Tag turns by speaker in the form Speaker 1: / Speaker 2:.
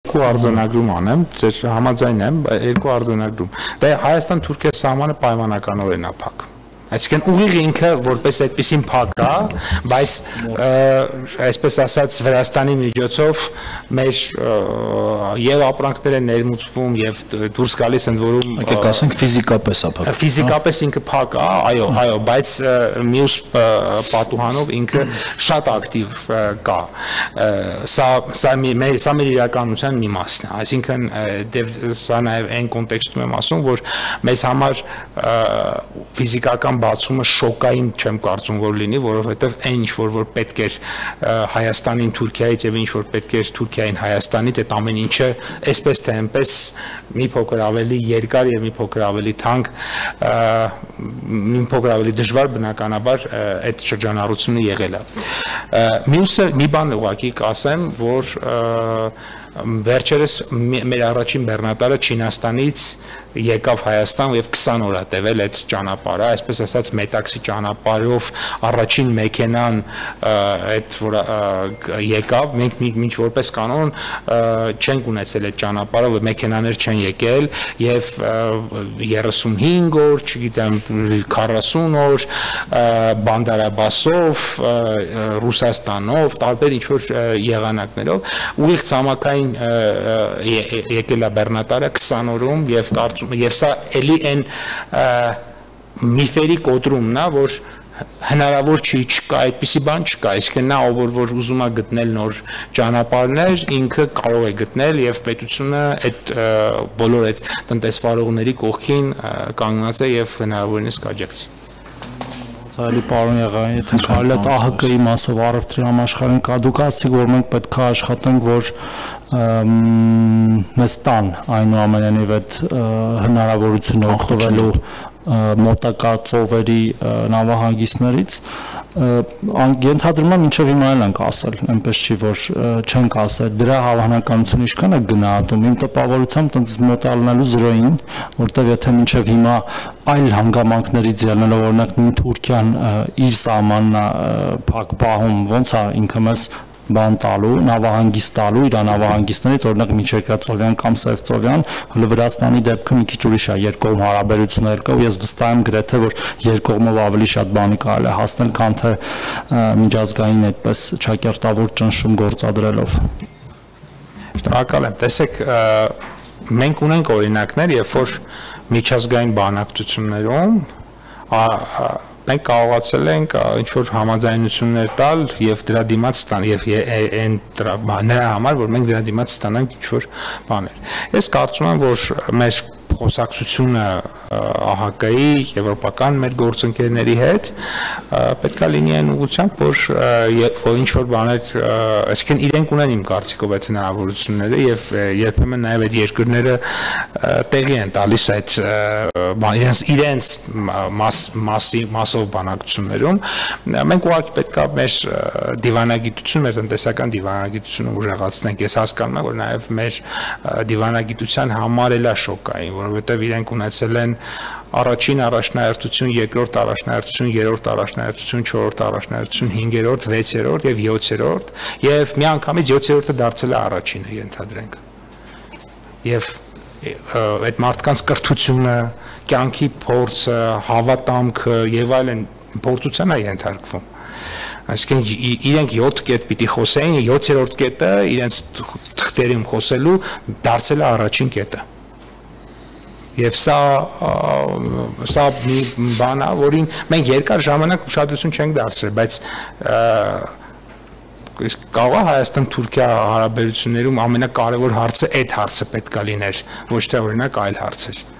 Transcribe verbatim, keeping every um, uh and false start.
Speaker 1: երկու արձանագրում անեմ, ձեր համաձայն եմ, երկու արձանագրում։ Դե Հայաստան-Թուրքիա սահմանը պայմանականորեն է փակ։ Այսինքն ուղիղ ինքը որպես այդպեսին փակ է, բայց այսպես ասած Վրաստանի միջոցով մեր եւ ապրանքներ են ներմուծվում եւ դուրս գալիս ընդ որում
Speaker 2: եկեք ասենք ֆիզիկապես է փակ։
Speaker 1: Ֆիզիկապես ինքը փակ է, այո, այո, բայց մյուս պատուհանով ինքը շատ ակտիվ կա։ Սա սա մեր սա մեր իրականության մի մասն է, այսինքն դեռ սա նաեւ այն կոնտեքստում եմ ասում, որ մեզ համար ֆիզիկական բացումը շոկային չեմ կարծում որ լինի, որովհետև այն ինչ որ որ պետք էր Հայաստանին Թուրքիայից եւ ինչ որ պետք էր Թուրքիային Հայաստանից, այդ ամեն ինչը այսպես թե այնպես մի փոքր ավելի երկար եւ մի փոքր ավելի թանկ, մի փոքր ավելի դժվար բնականաբար այդ շրջանառությունը եղել է։ Մյուսը մի բան ուղղակի կասեմ, որ վերջերս մեր առաջին բեռնատարը Չինաստանից եկավ Հայաստան եւ քսան օր է տևել այդ ճանապարհը, այսպես ասած մետաքսի ճանապարհով առաջին մեքենան այդ որ եկավ, մենք մինչ որպես կանոն չենք ունեցել այդ ճանապարհը, մեքենաներ չեն եկել եւ երեսունհինգ օր, չգիտեմ քառասուն օր Բանդարաբասով, Ռուսաստանով, տարբեր ինչ որ եղանակներով ուղիղ ցամաքային եկել է բեռնատարը քսան օրում եւ Եվ սա էլի այն միֆերի կոտրումն է, որ հնարավոր չի, չկա, այդպիսի բան չկա, այսինքն նա ով որ ուզում է գտնել նոր ճանապարհներ, ինքը կարող է գտնել եւ պետությունը այդ բոլոր այդ տնտեսվարողների կողքին կանգնած է եւ հնարավորինս կաջակցի։
Speaker 2: Ցայլի պարոն Եղայանի, թե կարելի է ԱՀԿ-ի մասով առևտրի համաշխարհային կա, դուք ասացիք, որ մենք պետք է աշխատենք, որ մեզ տան այնուամենայնիվ այդ հնարավորությունը օգտվելու մոտակա ծովերի նավահանգիստներից ենթադրում եմ մինչև հիմա էլ ենք ասել, այնպես չի, որ չենք ասել, դրա հավանականությունը ինչքան է գնահատում, իմ տպավորությամբ տենց մոտալնելու զրոյին, որտեղ եթե մինչև հիմա այլ հանգամանքներից ելնելով օրինակ նույն Թուրքիան իր սահմանն փակ պահում, ոնց է ինքը մեզ բան տալու, նավահանգիստ տալու իր նավահանգիստներից, օրինակ Միջերկրածովյան կամ Սևծովյան, հələ Վրաստանի դեպքը մի քիչ ուրիշ է, երկկողմ հարաբերություններ կա ու ես վստահ եմ գրեթե որ երկկողմով ավելի շատ բանի կարելի է հասնել, քան թե միջազգային այդպես ճակերտավոր ճնշում գործադրելով։
Speaker 1: Շնորհակալ եմ, տեսեք, մենք ունենք օրինակներ, երբ որ միջազգային բանակցություններում մենք կարողացել ենք ինչ-որ համաձայնություններ տալ և դրա դիմաց ստան և նրա համար, որ մենք դրա դիմաց ստանանք ինչ-որ բաներ։ Ես կարծում եմ, որ մեր խոսակցությունը ԱՀԿ-ի, եվրոպական մեր գործընկերների հետ պետք է լինի այն ուղղությամբ, որ ինչ-որ բաներ, այսինքն իրենք ունեն իմ կարծիքով այդ հնարավորությունները և երբեմն նաև այդ երկրները տեղի են տալիս այդ իրենց մասով բանակցություններում, մենք ուղղակի պետք է մեր դիվանագիտությունը, մեր տնտեսական դիվանագիտությունը ուժեղացնենք, ես հասկանում եմ, որ նաև մեր դիվանագիտության համար էլ է շոկային, որովհետև իրենք ունեցել են առաջին առաջնահերթություն, երկրորդ առաջնահերթություն, երրորդ առաջնահերթություն, չորրորդ առաջնահերթություն, հինգերորդ, վեցերորդ եւ յոթերորդ եւ միանգամից յոթերորդը դարձել է առաջինը, ենթադրենք։ Եվ այդ մարդկանց կրթությունը, կյանքի փորձը, հավատամքը եւ այլն փորձության է ենթարկվում։ Այսինքն իրենք յոթ կետ պիտի խոսեին, յոթերորդ կետը իրենց թղթերում խոսելու դարձել է առաջին կետը։ Եվ սա սա մի բան է, որին մենք երկար ժամանակ ուշադրություն չենք դարձրել, բայց կարող է Հայաստան-Թուրքիա հարաբերություններում ամենակարևոր հարցը այդ հարցը պետք է լիներ, ոչ թե օրինակ այլ հարցեր։